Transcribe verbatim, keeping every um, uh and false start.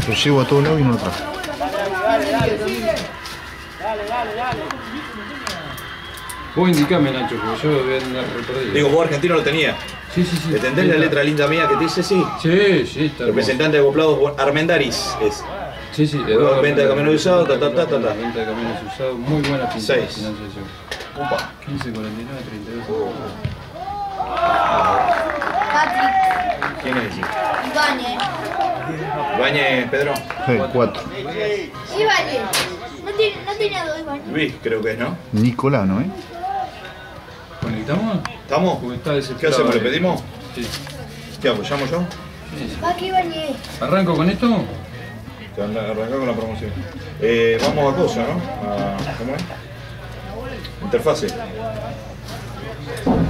Lo llevo a todos lados y no lo trajo. Vos indicame, Nacho, porque yo voy a andar perdido. Digo, vos argentino lo tenía. Sí, sí, sí. ¿Entendés la letra linda mía que te dice sí? Sí, sí, está Representante de acoplados Armendaris es. Sí, sí, Eduardo, venta de camiones usados, ta, ta, ta, ta, ta. Venta de camiones usados, muy buena pinta de Seis. financiación. Upa. quince, cuarenta y nueve, treinta y dos. Patrick. ¿Quién es ese? Ibáñez. Ibáñez, Pedro. Sí, cuatro. Ibáñez. No, tiene, no tenía dos Ibáñez. Luis, creo que es, ¿no? Nicolano, ¿eh? ¿Conectamos? ¿Estamos? Porque está ¿Qué desesperado. hacemos? ¿Le pedimos? Sí. ¿Qué hago? ¿Llamo yo? Sí, sí. Va que Ibáñez. ¿Arranco con esto? Te van a arrancar con la promoción. Eh, vamos a cosa, ¿no? A, ¿Cómo es? Interfase.